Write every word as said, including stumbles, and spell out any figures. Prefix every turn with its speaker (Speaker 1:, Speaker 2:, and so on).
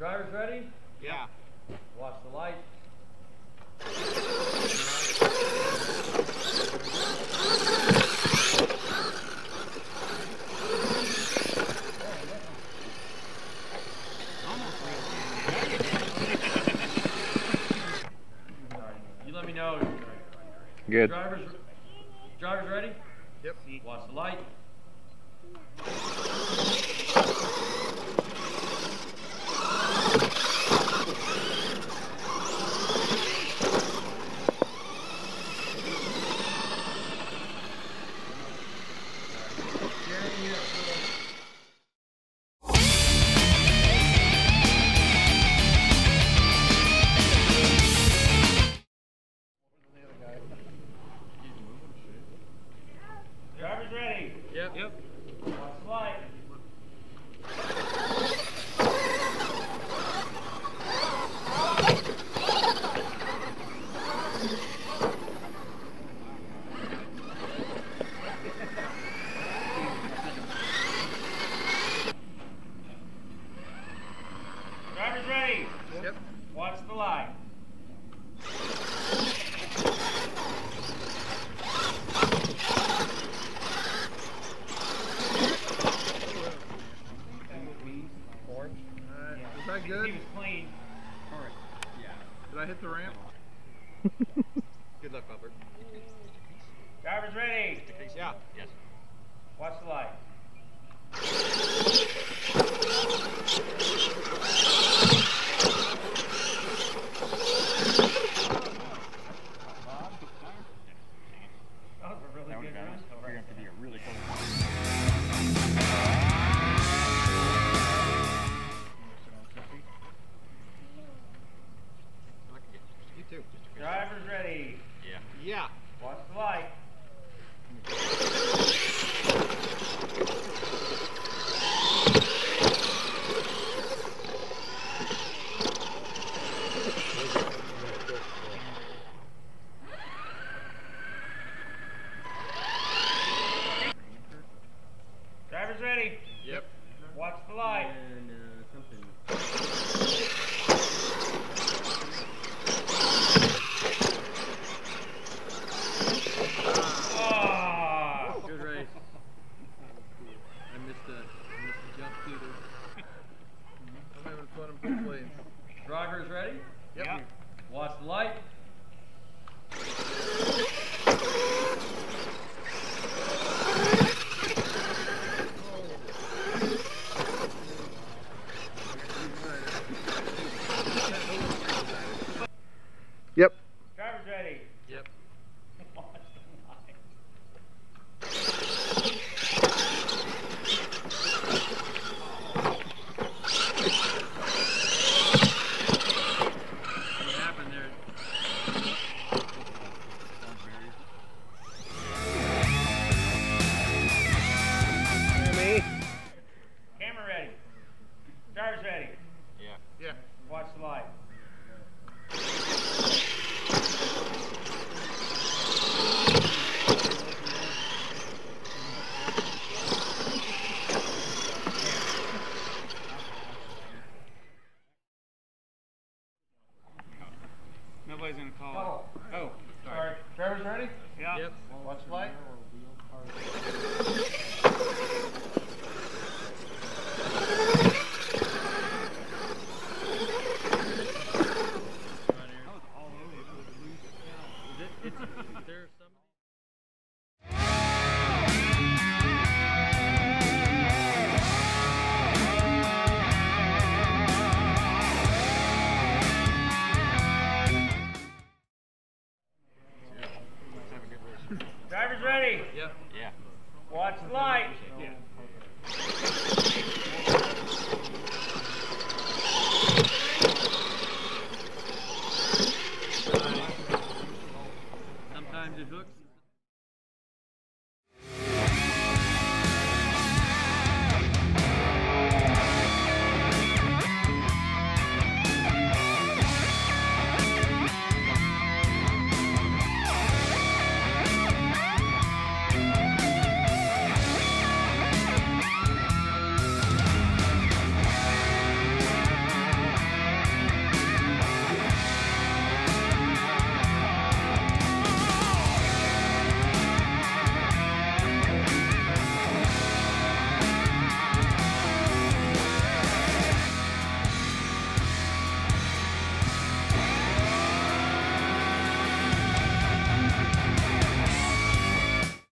Speaker 1: Drivers ready?
Speaker 2: Yeah.
Speaker 1: Watch the light. You let me know.
Speaker 3: Good.
Speaker 1: Drivers, drivers ready?
Speaker 2: Yep.
Speaker 1: Watch the light. Drivers ready?
Speaker 2: Yep.
Speaker 1: Yep. Watch the light. Drivers ready?
Speaker 2: Yep.
Speaker 1: Watch the light.
Speaker 2: Orange. Alright.
Speaker 1: Yeah.
Speaker 2: Was that good?
Speaker 1: He was clean.
Speaker 2: Alright. Yeah. Did I hit the ramp? Good luck, Bumper.
Speaker 1: Drivers ready?
Speaker 2: Yeah.
Speaker 1: Yes. Watch the light. That was a really good run. You're going to have to be a really close.
Speaker 2: You too.
Speaker 1: Drivers ready?
Speaker 2: Yeah. Yeah.
Speaker 1: Watch the light. Drivers ready?
Speaker 2: Yep.
Speaker 1: Watch the light.
Speaker 2: And uh, something.
Speaker 1: Ah!
Speaker 2: Good race. I missed the, I missed the jump too. I'm having fun in both lanes.
Speaker 1: Drivers ready?
Speaker 2: Yep.
Speaker 1: Yep. Watch the light.
Speaker 2: Oh.